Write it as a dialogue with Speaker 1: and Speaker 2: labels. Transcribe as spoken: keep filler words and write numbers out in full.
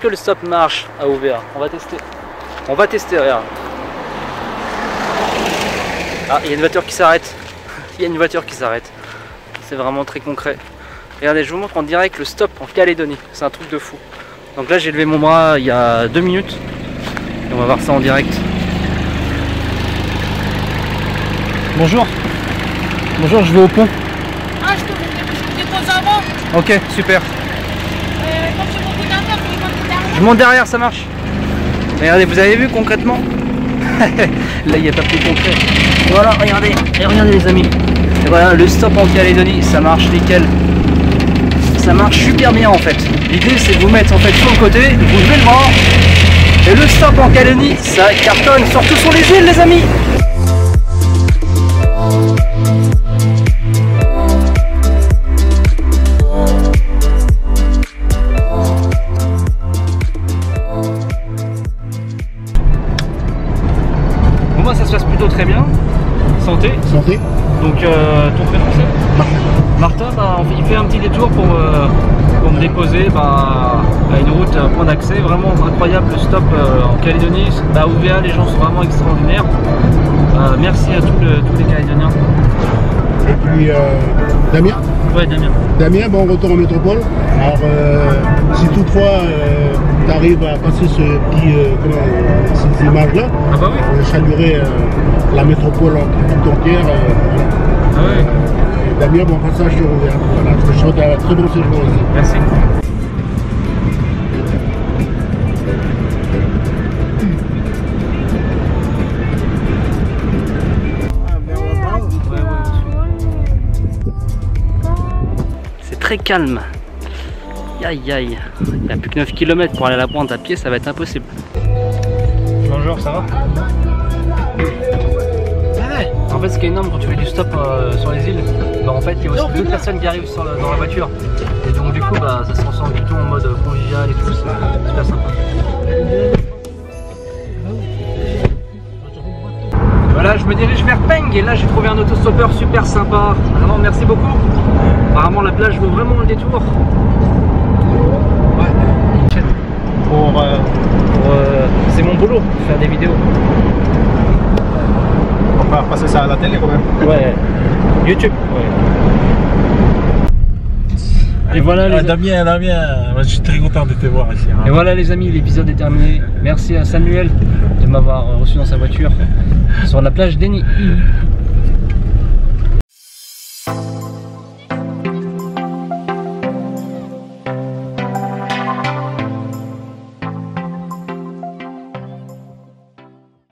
Speaker 1: que le stop marche à O V A? On va tester. On va tester, regarde. Ah, il y a une voiture qui s'arrête. Il y a une voiture qui s'arrête. C'est vraiment très concret. Regardez, je vous montre en direct le stop en Calédonie. C'est un truc de fou. Donc là, j'ai levé mon bras il y a deux minutes. Et on va voir ça en direct. Bonjour. Bonjour, je vais au pont.
Speaker 2: Ah, je te je te dépose avant.
Speaker 1: Ok, super.
Speaker 2: Euh, quand tu montes derrière, tu montes derrière.
Speaker 1: Je monte derrière, ça marche. Regardez, vous avez vu concrètement? Là, il n'y a pas plus concret. Voilà, regardez. Et regardez les amis. Et voilà, le stop en Calédonie, ça marche nickel. Ça marche super bien en fait. L'idée, c'est de vous mettre en fait sur le côté, vous levez le bras. Et le stop en Calédonie, ça cartonne, surtout sur les îles les amis. Bon, moi ça se passe plutôt très bien. Santé.
Speaker 3: Santé.
Speaker 1: Donc euh, ton prénom c'est Martin. Martin, bah, il fait un petit détour pour, euh, pour me déposer bah, à une route, un point d'accès. Vraiment incroyable le stop euh, en Calédonie. Bah, O V A, les gens sont vraiment extraordinaires. Euh, merci à tous, le, tous les Calédoniens.
Speaker 3: Et puis euh, Damien.
Speaker 1: Ouais, Damien.
Speaker 3: Damien, bon retour en métropole. Alors euh, si toutefois euh, tu arrives à passer ce petit, euh, comment, euh, ces images-là,
Speaker 1: Ah bah oui.
Speaker 3: je saluerai euh, la métropole tout entière. Euh, voilà.
Speaker 1: Ah ouais.
Speaker 3: Euh, Damien, bon passage sur O V A. Voilà, je te souhaite un très bon séjour aussi.
Speaker 1: Merci. C'est très calme. Aïe aïe. Il n'y a plus que neuf kilomètres pour aller à la pointe à pied, ça va être impossible. Bonjour, ça va? En fait, ce qui est énorme quand tu fais du stop euh, sur les îles, bah, en fait, il y a aussi d'autres personnes qui arrivent sur le, dans la voiture. Et donc, du coup, bah, ça se transforme plutôt en mode convivial et tout. C'est super sympa. Voilà, je me dirige vers Peng et là, j'ai trouvé un autostoppeur super sympa. Vraiment, merci beaucoup. Apparemment, la plage vaut vraiment le détour. Ouais. Pour, euh, pour euh, c'est mon boulot, faire des vidéos.
Speaker 3: On va passer ça à la télé quand même.
Speaker 1: Ouais, YouTube. Ouais. Et voilà les
Speaker 4: ah, Damien, Damien, je suis très content de te voir ici. Hein.
Speaker 1: Et voilà les amis, l'épisode est terminé. Merci à Samuel de m'avoir reçu dans sa voiture sur la plage d'Eni.